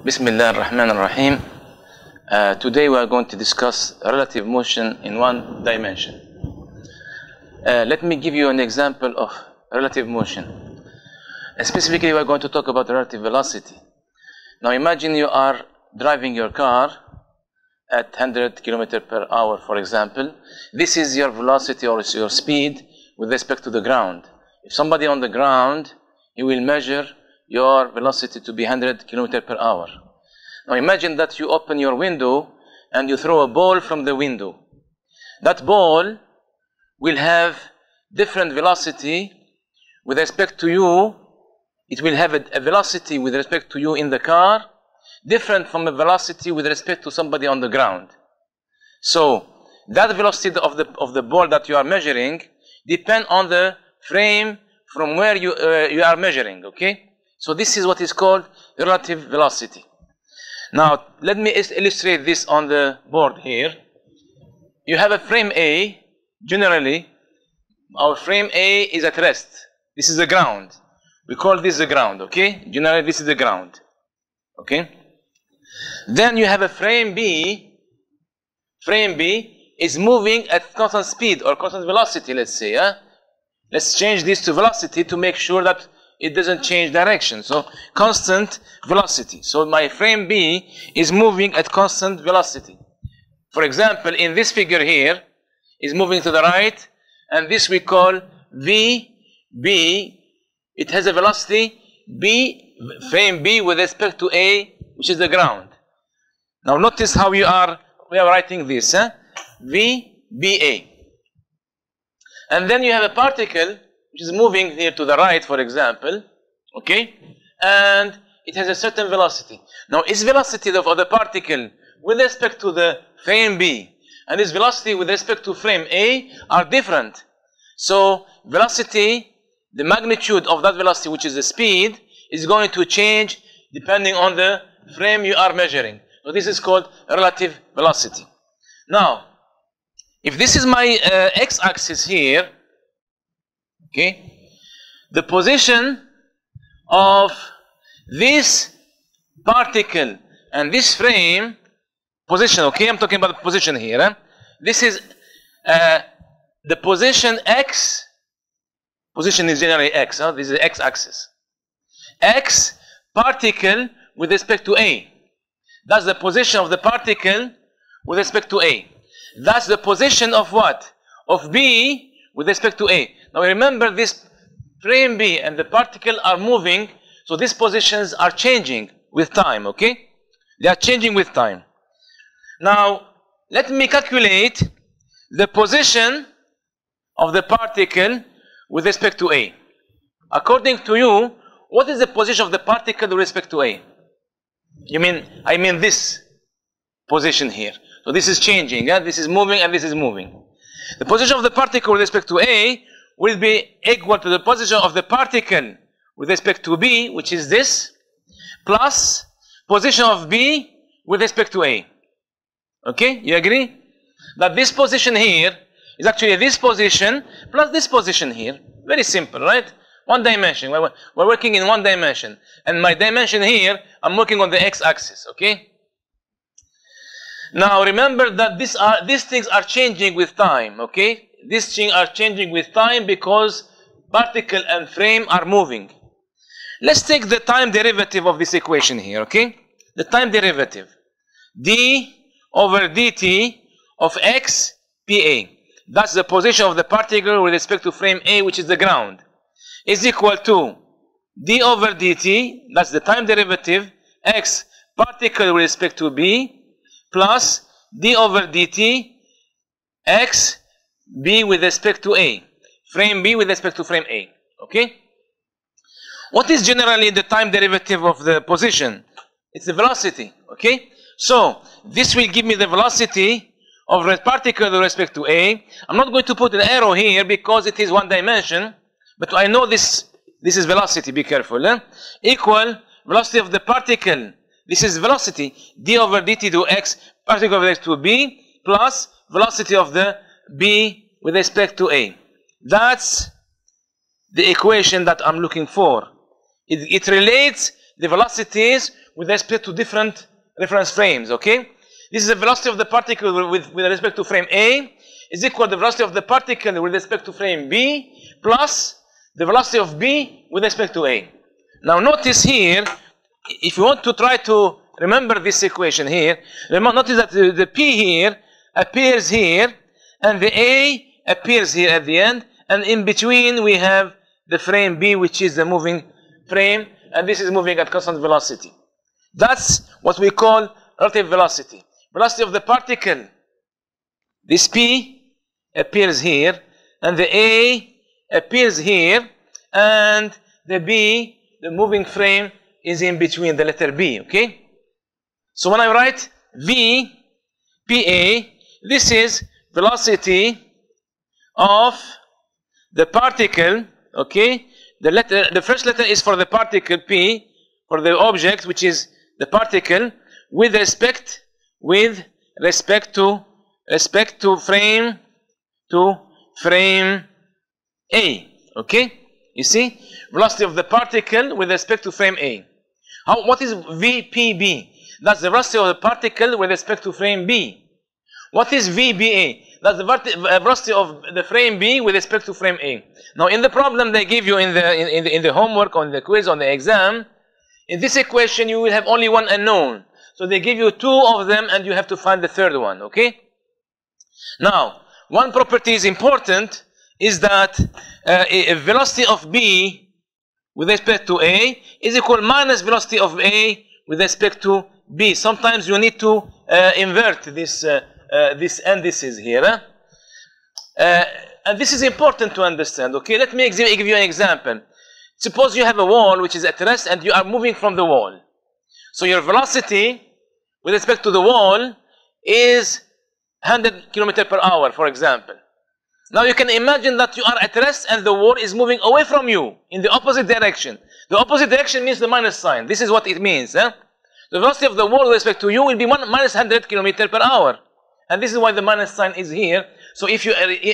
Bismillah ar-Rahman ar-Rahim. Today we are going to discuss relative motion in one dimension. Let me give you an example of relative motion. Specifically, we are going to talk about relative velocity. Now imagine you are driving your car at 100 km per hour, for example. This is your velocity or your speed with respect to the ground. If somebody on the ground, he will measure your velocity to be 100 km per hour. Now imagine that you open your window and you throw a ball from the window. That ball will have different velocity with respect to you. It will have a velocity with respect to you in the car, different from a velocity with respect to somebody on the ground. So that velocity of the ball that you are measuring depend on the frame from where you are measuring, okay? So this is what is called relative velocity. Now let me illustrate this on the board here. You have a frame A. Generally, our frame A is at rest. This is the ground. We call this the ground, okay? Generally, this is the ground, okay? Then you have a frame B. Frame B is moving at constant speed or constant velocity, let's say. Let's change this to velocity to make sure that it doesn't change direction. So constant velocity. So my frame B is moving at constant velocity. For example, in this figure here, is moving to the right, and this we call VB. It has a velocity B, frame B with respect to A, which is the ground. Now notice how we are writing this, VBA. And then you have a particle which is moving here to the right, for example, okay, and it has a certain velocity. Now its velocity of the particle with respect to the frame B and its velocity with respect to frame A are different. So velocity, the magnitude of that velocity, which is the speed, is going to change depending on the frame you are measuring. So this is called relative velocity. Now, if this is my x-axis here, okay, the position of this particle and this frame, position, okay, I'm talking about the position here. This is the position x, position is generally x, this is the x-axis. X particle with respect to A. That's the position of the particle with respect to A. That's the position of what? Of B with respect to A. Now remember, this frame B and the particle are moving, so these positions are changing with time, okay? They are changing with time. Now let me calculate the position of the particle with respect to A. According to you, what is the position of the particle with respect to A? I mean this position here. So this is changing, this is moving and this is moving. The position of the particle with respect to A will be equal to the position of the particle with respect to B, which is this, plus position of B with respect to A. Okay, you agree? That this position here is actually this position plus this position here. Very simple, right? One dimension. We're working in one dimension. And my dimension here, I'm working on the x-axis, okay? Now remember that these things are changing with time, okay? These things are changing with time because particle and frame are moving. Let's take the time derivative of this equation here, okay? The time derivative. d over dt of x pa. That's the position of the particle with respect to frame A, which is the ground, is equal to d over dt, that's the time derivative, x particle with respect to B, plus d over dt x b with respect to A, frame B with respect to frame A, okay? What is generally the time derivative of the position? It's the velocity, okay? So this will give me the velocity of the particle with respect to A. I'm not going to put an arrow here because it is one dimension, but I know this is velocity, be careful, equal velocity of the particle. This is velocity, d over dt to x particle with respect to B, plus velocity of the B with respect to A. That's the equation that I'm looking for. It relates the velocities with respect to different reference frames, okay? This is the velocity of the particle with respect to frame A is equal to the velocity of the particle with respect to frame B plus the velocity of B with respect to A. Now notice here, if you want to try to remember this equation here, notice that the P here appears here and the A appears here at the end, and in between we have the frame B, which is the moving frame, and this is moving at constant velocity. That's what we call relative velocity. Velocity of the particle, this P appears here, and the A appears here, and the B, the moving frame, is in between the letter B, okay? So when I write V, PA, this is velocity of the particle, okay? The first letter is for the particle P, for the object, which is the particle, with respect to frame A, okay? You see, velocity of the particle with respect to frame A. What is VPB? That's the velocity of the particle with respect to frame B. What is VBA? That's the velocity of the frame B with respect to frame A. Now, in the problem they give you in the homework, on the quiz, on the exam, in this equation you will have only one unknown. So they give you two of them, and you have to find the third one. Okay. Now, one property is important, is that a velocity of B with respect to A is equal minus velocity of A with respect to B. Sometimes you need to invert this indices here. And this is important to understand. Okay, let me give you an example. Suppose you have a wall which is at rest and you are moving from the wall. So your velocity with respect to the wall is 100 km/h, for example. Now you can imagine that you are at rest and the wall is moving away from you in the opposite direction. The opposite direction means the minus sign. This is what it means. The velocity of the wall with respect to you will be minus 100 km/h. And this is why the minus sign is here. So if you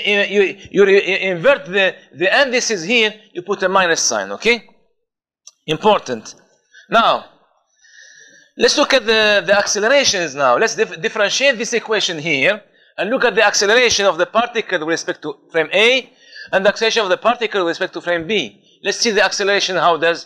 invert the indices here, you put a minus sign, okay? Important. Now, let's look at the accelerations now. Let's differentiate this equation here and look at the acceleration of the particle with respect to frame A and the acceleration of the particle with respect to frame B. Let's see the acceleration,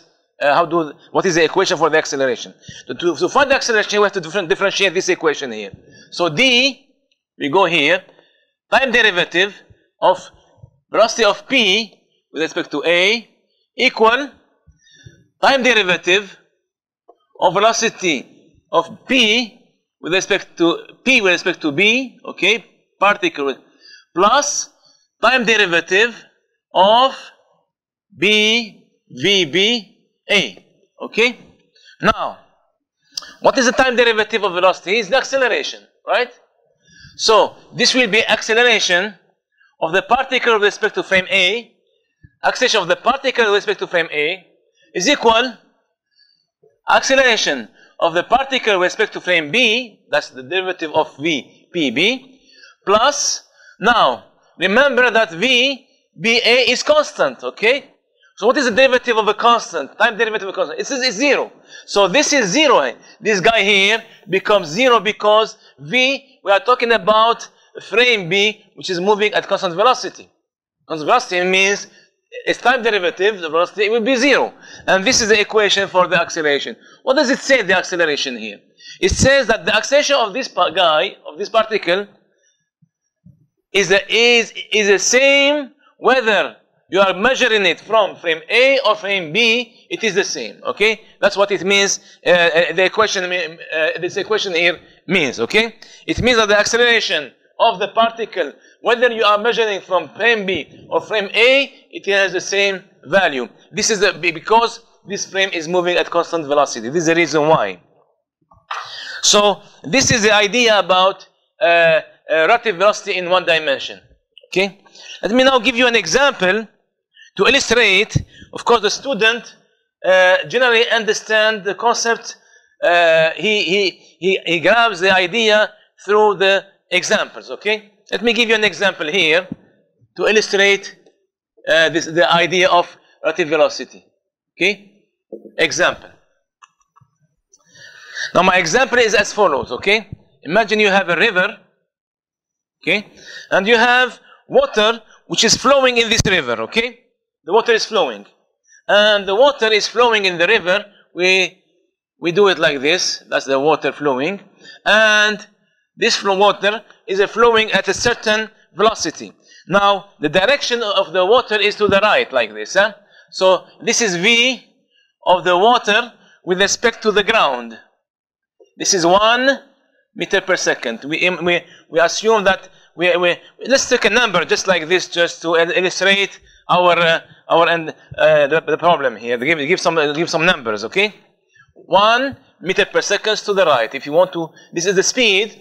what is the equation for the acceleration. To find the acceleration, we have to differentiate this equation here. So D, we go here, time derivative of velocity of P with respect to A equal time derivative of velocity of P with respect to B, okay, particle, plus time derivative of VBA, okay? Now, what is the time derivative of velocity? It's the acceleration, right? So, this will be acceleration of the particle with respect to frame A. Acceleration of the particle with respect to frame A is equal acceleration of the particle with respect to frame B, that's the derivative of VPB, plus, now, remember that VBA is constant, okay? So what is the derivative of a constant? Time derivative of a constant. It's 0. So this is 0. This guy here becomes 0 because we are talking about frame B, which is moving at constant velocity. Constant velocity means its time derivative, the velocity, will be 0. And this is the equation for the acceleration. What does it say, the acceleration here? It says that the acceleration of this guy, of this particle, is the same whether you are measuring it from frame A or frame B, it is the same, okay? That's what it means, this equation here means, okay? It means that the acceleration of the particle, whether you are measuring from frame B or frame A, it has the same value. This is because this frame is moving at constant velocity. This is the reason why. So, this is the idea about relative velocity in one dimension, okay? Let me now give you an example to illustrate. Of course, the student generally understands the concept. He grabs the idea through the examples. Okay. Let me give you an example here to illustrate the idea of relative velocity. Okay. Example. Now my example is as follows, okay? Imagine you have a river, okay? And you have water which is flowing in this river, okay? The water is flowing. And the water is flowing in the river. We do it like this. That's the water flowing. And this water is flowing at a certain velocity. Now, the direction of the water is to the right, like this. Huh? So, this is V of the water with respect to the ground. This is 1 meter per second. We assume that let's take a number just like this, just to illustrate the problem here. Give some numbers, okay? 1 meter per second to the right. If you want to, this is the speed.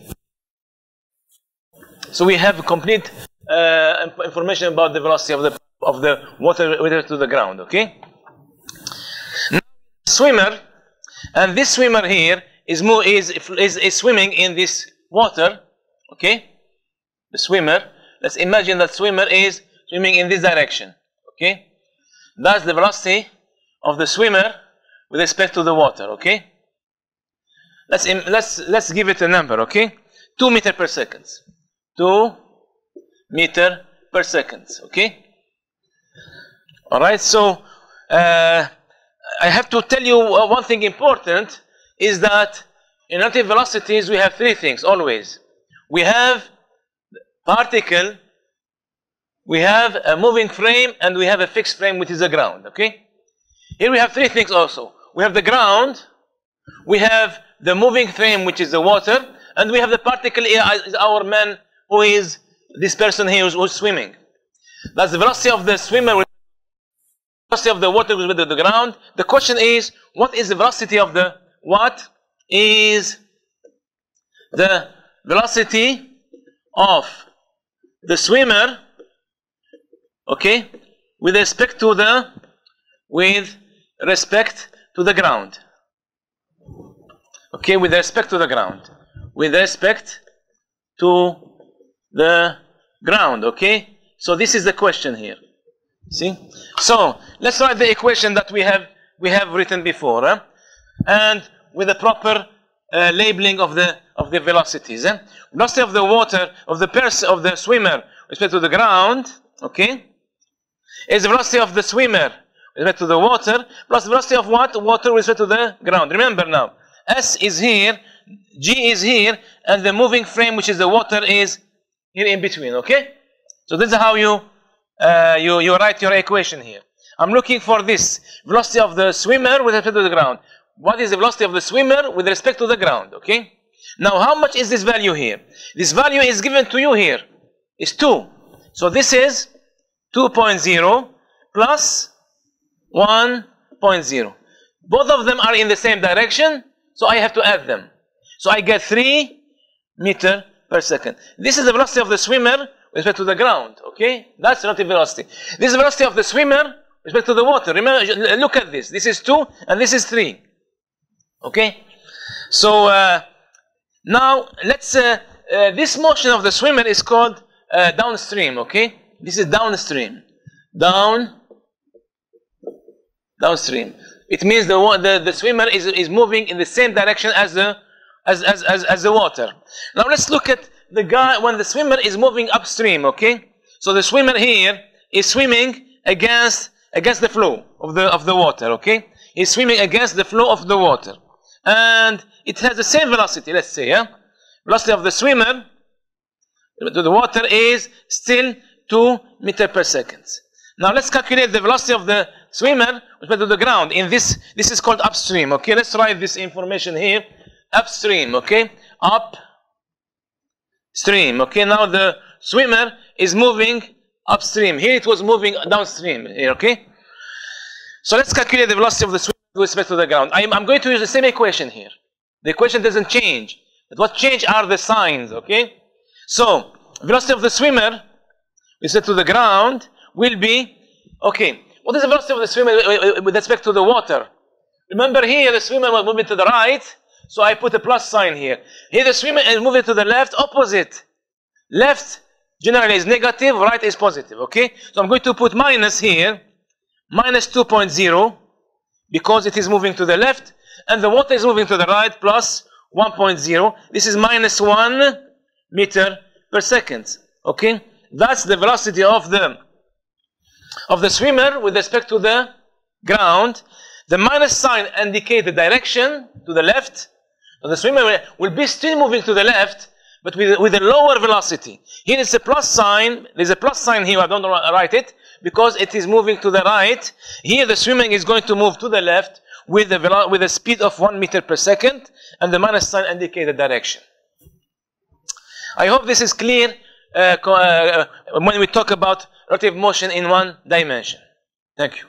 So we have complete information about the velocity of the water to the ground, okay? Now, swimmer, and this swimmer here is swimming in this water, okay? The swimmer. Let's imagine that swimmer is swimming in this direction, okay? That's the velocity of the swimmer with respect to the water, okay? Let's give it a number, okay? 2 meter per second. 2 meter per second, okay? All right. So I have to tell you one thing important is that in relative velocities we have three things always. We have particle, we have a moving frame, and we have a fixed frame, which is the ground, okay? Here we have three things also. We have the ground, we have the moving frame, which is the water, and we have the particle, is our man, who is this person here who's swimming. That's the velocity of the swimmer, velocity of the water with the ground. The question is, what is the velocity of the, what is the velocity of the swimmer, okay, with respect to the ground. Okay, with respect to the ground. With respect to the ground, okay? So this is the question here. See? So let's write the equation that we have written before, and with the proper labeling of the velocities. Velocity of the water of the swimmer with respect to the ground, okay, is the velocity of the swimmer with respect to the water plus the velocity of what? Water with respect to the ground. Remember now, S is here, G is here, and the moving frame, which is the water, is here in between. Okay, so this is how you write your equation here. I'm looking for this velocity of the swimmer with respect to the ground. What is the velocity of the swimmer with respect to the ground? Okay. Now, how much is this value here? This value is given to you here. It's 2. So this is 2.0 plus 1.0. Both of them are in the same direction, so I have to add them. So I get 3 meter per second. This is the velocity of the swimmer with respect to the ground. Okay, that's relative velocity. This is the velocity of the swimmer with respect to the water. Remember, look at this. This is 2 and this is 3. Okay, so now let's this motion of the swimmer is called downstream. Okay, this is downstream. Downstream. It means the swimmer is moving in the same direction as the water. Now let's look at the guy when the swimmer is moving upstream. Okay, so the swimmer here is swimming against the flow of the water. Okay, he's swimming against the flow of the water. And it has the same velocity, let's say, velocity of the swimmer to the water is still 2 meter per second. Now let's calculate the velocity of the swimmer with respect to the ground. In this is called upstream. Okay, let's write this information here. Upstream, okay, upstream. Okay, now the swimmer is moving upstream. Here it was moving downstream. Here, okay. So let's calculate the velocity of the swimmer with respect to the ground. I'm going to use the same equation here. The equation doesn't change. But what change are the signs, okay? So, velocity of the swimmer with respect to the ground will be, okay, what is the velocity of the swimmer with respect to the water? Remember here, the swimmer was moving to the right, so I put a plus sign here. Here the swimmer is moving to the left, opposite. Left generally is negative, right is positive, okay? So I'm going to put minus here, minus 2.0, because it is moving to the left, and the water is moving to the right plus 1.0. This is minus 1 meter per second. Okay, that's the velocity of the swimmer with respect to the ground. The minus sign indicates the direction to the left. So the swimmer will be still moving to the left, but with a lower velocity. Here is a plus sign. There's a plus sign here. I don't write it because it is moving to the right. Here the swimming is going to move to the left with a speed of 1 meter per second, and the minus sign indicates the direction. I hope this is clear when we talk about relative motion in one dimension. Thank you.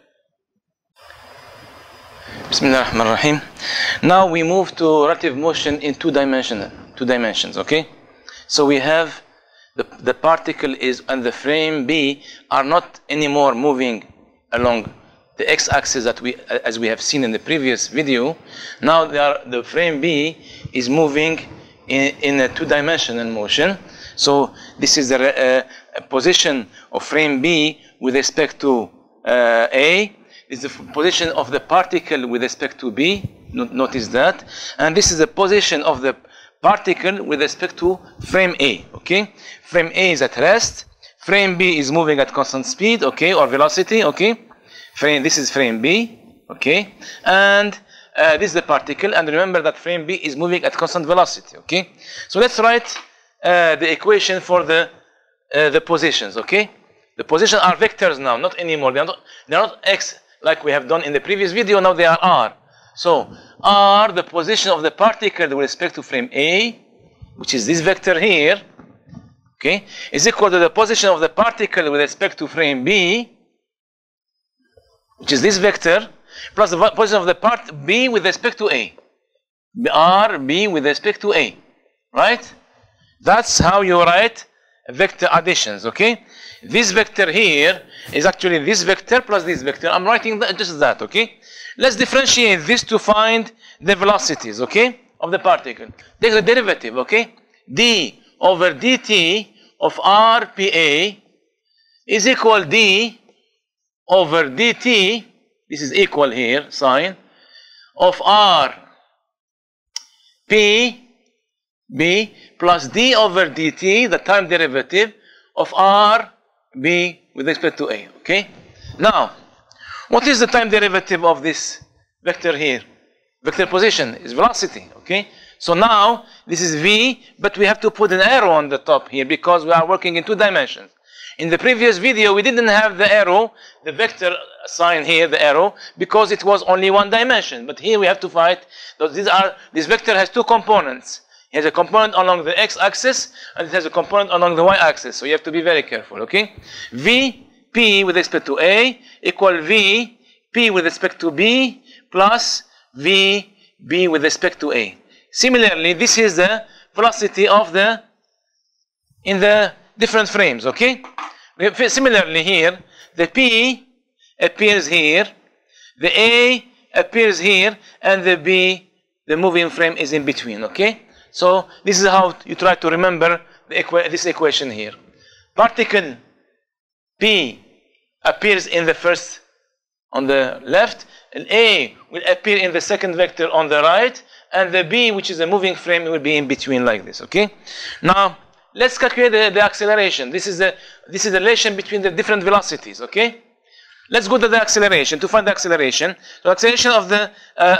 Bismillah ar-Rahman ar-Rahim. Now we move to relative motion in two dimensions, okay? So we have the particle is and the frame B are not anymore moving along the x-axis as we have seen in the previous video. Now the frame B is moving in a two-dimensional motion. So this is the position of frame B with respect to A. Is the position of the particle with respect to B. Notice that. And this is the position of the particle with respect to frame A. Okay. Frame A is at rest. Frame B is moving at constant speed. Okay, or velocity. Okay. This is frame B. Okay. And this is the particle. And remember that frame B is moving at constant velocity. Okay. So let's write the equation for the positions. Okay. The positions are vectors now, not anymore. They're not x like we have done in the previous video. Now they are r. So r, the position of the particle with respect to frame A, which is this vector here, okay, is equal to the position of the particle with respect to frame B, which is this vector, plus the position of the part B with respect to A. R, B with respect to A. Right? That's how you write vector additions, okay? This vector here is actually this vector plus this vector. I'm writing just that, okay? Let's differentiate this to find the velocities, okay, of the particle. Take the derivative, okay? D over dt of RPA is equal D over dt, this is equal here, sign, of RP B plus D over dt, the time derivative of R B with respect to A. Okay? Now, what is the time derivative of this vector here? Vector position is velocity. Okay? So now, this is V, but we have to put an arrow on the top here because we are working in two dimensions. In the previous video, we didn't have the arrow, the vector sign here, the arrow, because it was only one dimension. But here we have to find, this vector has two components. It has a component along the x-axis and it has a component along the y-axis. So you have to be very careful, okay? Vp with respect to A equal Vp with respect to B plus Vb with respect to A. Similarly, this is the velocity of in the different frames, okay? Similarly here, the P appears here, the A appears here, and the B, the moving frame, is in between, okay? So this is how you try to remember this equation here. Particle P appears in the first on the left, and A will appear in the second vector on the right, and the B, which is a moving frame, will be in between like this, okay? Now, let's calculate the acceleration. This is the relation between the different velocities, okay? Let's go to the acceleration to find the acceleration. So acceleration of the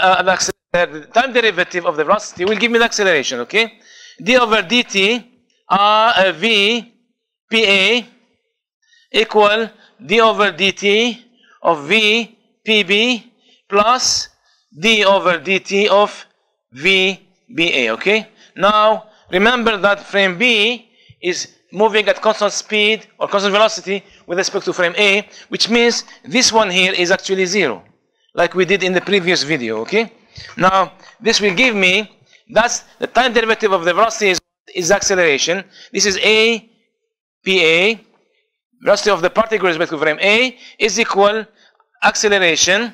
time derivative of the velocity will give me the acceleration, okay? D over dt V PA equal D over dt of V PB plus D over dt of V BA, okay? Now, remember that frame B is moving at constant speed or constant velocity with respect to frame A, which means this one here is actually 0, like we did in the previous video, okay? Now, this will give me, that's the time derivative of the velocity is acceleration. This is A, PA, velocity of the particle with respect to frame A is equal acceleration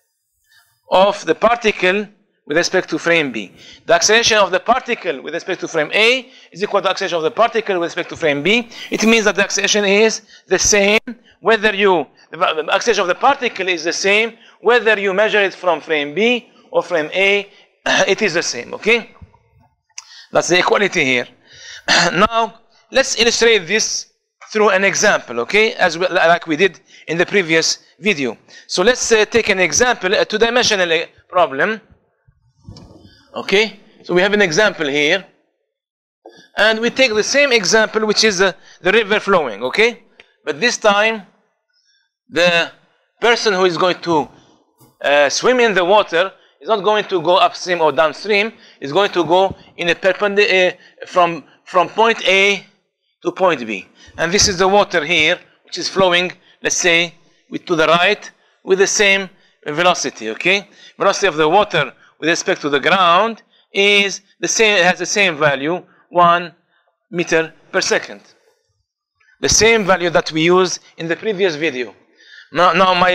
of the particle with respect to frame B. The acceleration of the particle with respect to frame A is equal to the acceleration of the particle with respect to frame B. It means that the acceleration is the same whether the acceleration of the particle is the same whether you measure it from frame B or frame A, it is the same, okay? That's the equality here. Now, let's illustrate this through an example, okay? Like we did in the previous video. So let's take an example, a two-dimensional problem. Okay? So we have an example here. And we take the same example, which is the river flowing, okay? But this time, the person who is going to swim in the water is not going to go upstream or downstream. Is going to go in a perpendicular from point A to point B. And this is the water here, which is flowing, let's say, to the right with the same velocity, okay? Velocity of the water with respect to the ground is the same, it has the same value, 1 meter per second. The same value that we used in the previous video. Now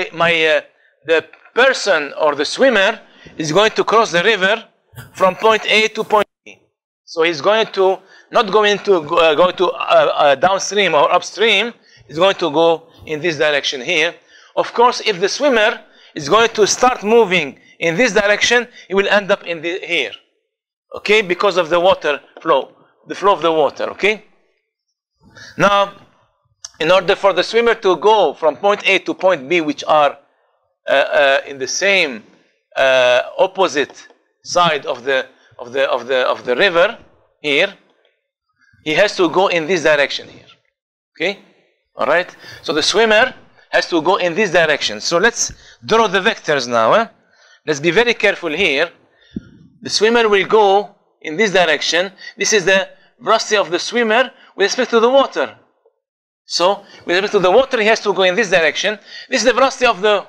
the person or the swimmer is going to cross the river from point A to point B. So he's going to not going to go to downstream or upstream. He's going to go in this direction here. Of course, if the swimmer is going to start moving in this direction, he will end up in here. Okay, because of the water flow, the flow of the water. Okay. Now, in order for the swimmer to go from point A to point B, which are in the same opposite side of the river here, he has to go in this direction here. Okay, all right. So the swimmer has to go in this direction. So let's draw the vectors now. Let's be very careful here. The swimmer will go in this direction. This is the velocity of the swimmer with respect to the water. So with respect to the water, he has to go in this direction. This is the velocity of the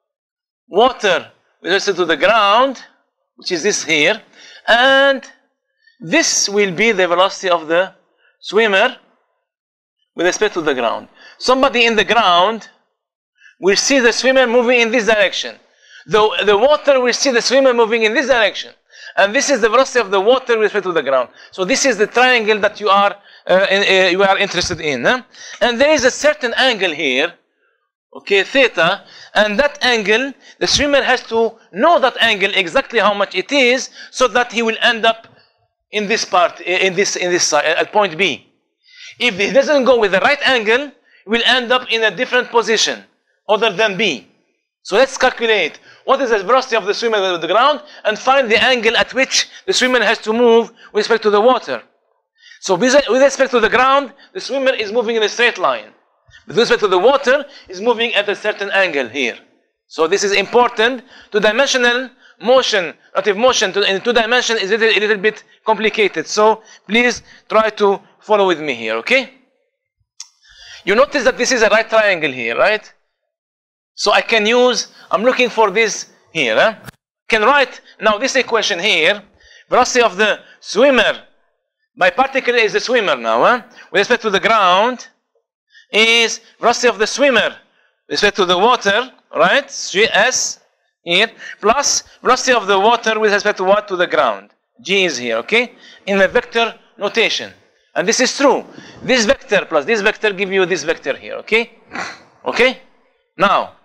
water with respect to the ground, which is this here. And this will be the velocity of the swimmer with respect to the ground. Somebody in the ground will see the swimmer moving in this direction. The water will see the swimmer moving in this direction. And this is the velocity of the water with respect to the ground. So this is the triangle that you are interested in. And there is a certain angle here, okay, theta, and that angle, the swimmer has to know that angle exactly how much it is, so that he will end up in this part, in this side, at point B. If he doesn't go with the right angle, he will end up in a different position other than B. So let's calculate what is the velocity of the swimmer with the ground and find the angle at which the swimmer has to move with respect to the water. So with respect to the ground, the swimmer is moving in a straight line. With respect to the water, is moving at a certain angle here. So this is important. Two-dimensional motion, relative motion in two dimension is a little bit complicated. So please try to follow with me here, okay? You notice that this is a right triangle here, right? So I can use, I'm looking for this here. I can write now this equation here. Velocity of the swimmer, my particle is the swimmer now. With respect to the ground is velocity of the swimmer with respect to the water, right? S here, plus velocity of the water with respect to what? To the ground. G is here, okay? In the vector notation. And this is true. This vector plus this vector give you this vector here, okay? Okay? Now,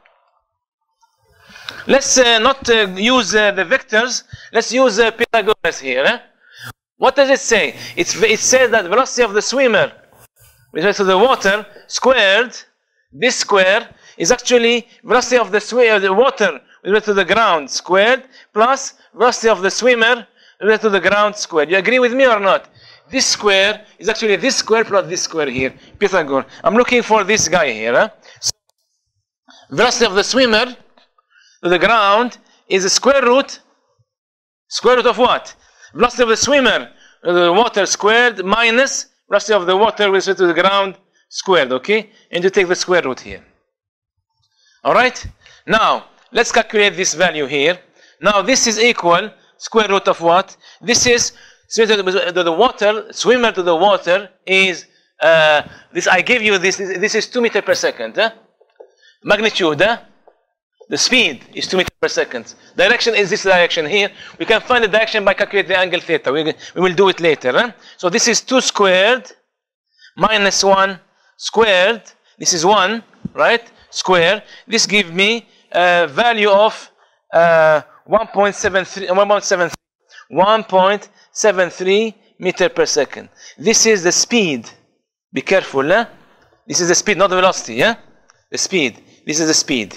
let's not use the vectors. Let's use Pythagoras here. What does it say? It says that velocity of the swimmer with respect to the water squared, this square, is actually velocity of the water with respect to the ground squared plus velocity of the swimmer with respect to the ground squared. You agree with me or not? This square is actually this square plus this square here. Pythagoras. I'm looking for this guy here. So, velocity of the swimmer to the ground is the square root of what? Velocity of the swimmer, the water squared minus velocity of the water with respect to the ground squared, okay? And you take the square root here. All right? Now, let's calculate this value here. Now, this is equal square root of what? This is the water, swimmer to the water is, this I gave you this is 2 meters per second. Magnitude, the speed is 2 meters per second. Direction is this direction here. We can find the direction by calculating the angle theta. We will do it later. So this is 2 squared minus 1 squared. This is 1, right? Square. This gives me a value of 1.73 meter per second. This is the speed. Be careful, eh? This is the speed, not the velocity, yeah? The speed. This is the speed.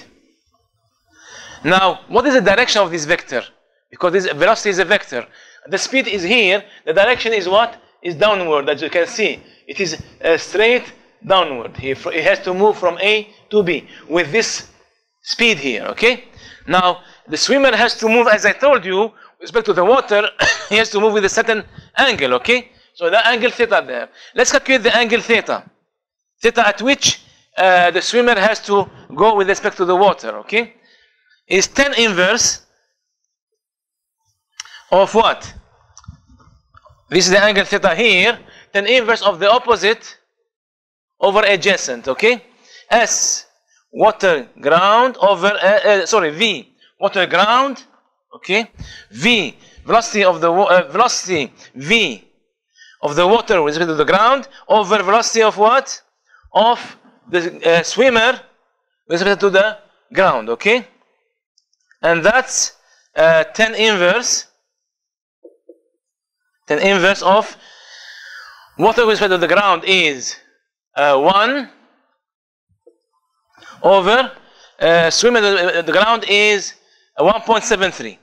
Now, what is the direction of this vector? Because this velocity is a vector. The speed is here. The direction is what? Is downward, as you can see. It is straight downward. It has to move from A to B with this speed here, okay? Now, the swimmer has to move, as I told you, with respect to the water, he has to move with a certain angle, okay? So the angle theta there. Let's calculate the angle theta. Theta at which the swimmer has to go with respect to the water, okay? Is tan inverse of what? This is the angle theta here. Tan inverse of the opposite over adjacent, okay? S, water ground over, V, water ground, okay? V, velocity of the velocity V of the water with respect to the ground over velocity of what? Of the swimmer with respect to the ground, okay? And that's tan inverse of water with respect to the ground is 1 over swimmer with the ground is 1.73.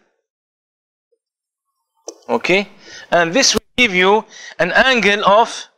Okay, and this will give you an angle of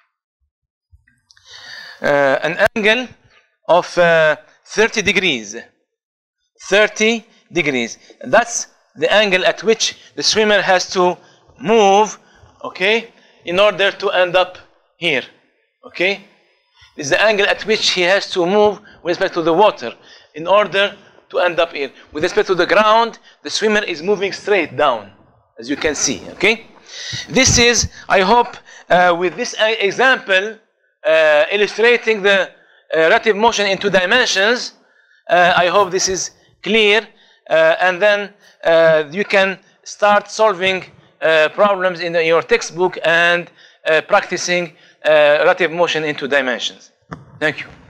30 degrees. 30 degrees. That's the angle at which the swimmer has to move, okay, in order to end up here. Okay, this is the angle at which he has to move with respect to the water in order to end up here. With respect to the ground, the swimmer is moving straight down, as you can see. Okay, this is, I hope, with this example illustrating the relative motion in 2 dimensions, I hope this is clear, and then you can start solving problems in your textbook and practicing relative motion in 2 dimensions. Thank you.